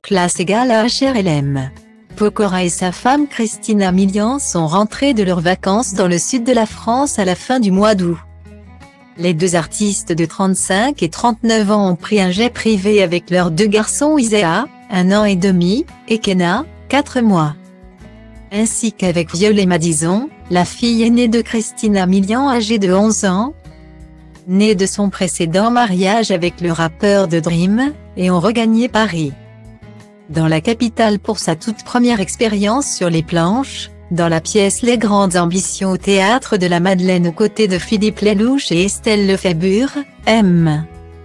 classe égale à HRLM. Pokora et sa femme Christina Milian sont rentrés de leurs vacances dans le sud de la France à la fin du mois d'août. Les deux artistes de 35 et 39 ans ont pris un jet privé avec leurs deux garçons Isaiah, 1 an et demi, et Kenna, 4 mois. Ainsi qu'avec Violet Madison, la fille aînée de Christina Milian âgée de 11 ans, née de son précédent mariage avec le rappeur de Dream, et ont regagné Paris. Dans la capitale pour sa toute première expérience sur les planches, dans la pièce Les Grandes Ambitions au Théâtre de la Madeleine aux côtés de Philippe Lelouch et Estelle Lefébure, M.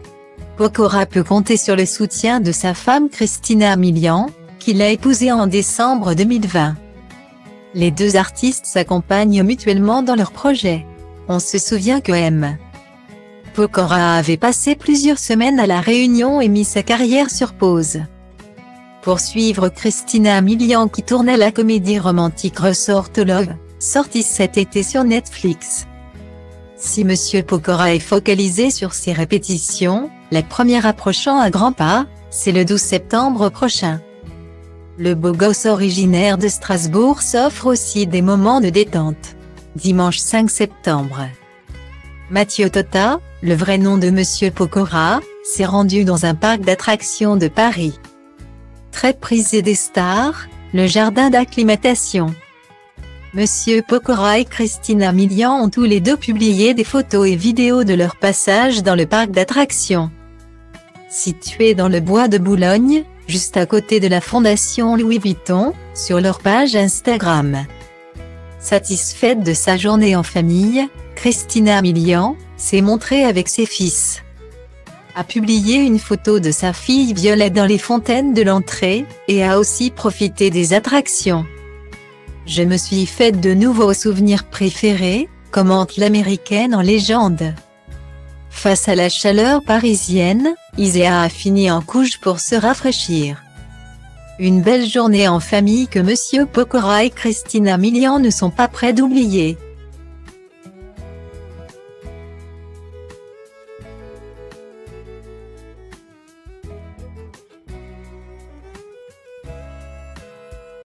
Pokora peut compter sur le soutien de sa femme Christina Milian, qu'il a épousée en décembre 2020. Les deux artistes s'accompagnent mutuellement dans leurs projets. On se souvient que M. Pokora avait passé plusieurs semaines à La Réunion et mis sa carrière sur pause. Pour suivre Christina Milian qui tournait la comédie romantique Ressort to Love, sortie cet été sur Netflix. Si Monsieur Pokora est focalisé sur ses répétitions, la première approchant à grands pas, c'est le 12 septembre prochain. Le beau gosse originaire de Strasbourg s'offre aussi des moments de détente. Dimanche 5 septembre. Mathieu Tota, le vrai nom de Monsieur Pokora, s'est rendu dans un parc d'attractions de Paris. Très prisé des stars, le jardin d'acclimatation. Monsieur Pokora et Christina Milian ont tous les deux publié des photos et vidéos de leur passage dans le parc d'attractions. Situé dans le bois de Boulogne, juste à côté de la fondation Louis Vuitton, sur leur page Instagram. Satisfaite de sa journée en famille, Christina Milian s'est montrée avec ses fils. A publié une photo de sa fille Violette dans les fontaines de l'entrée, et a aussi profité des attractions. Je me suis faite de nouveaux souvenirs préférés, commente l'américaine en légende. Face à la chaleur parisienne, Isaiah a fini en couche pour se rafraîchir. Une belle journée en famille que Monsieur Pokora et Christina Milian ne sont pas prêts d'oublier.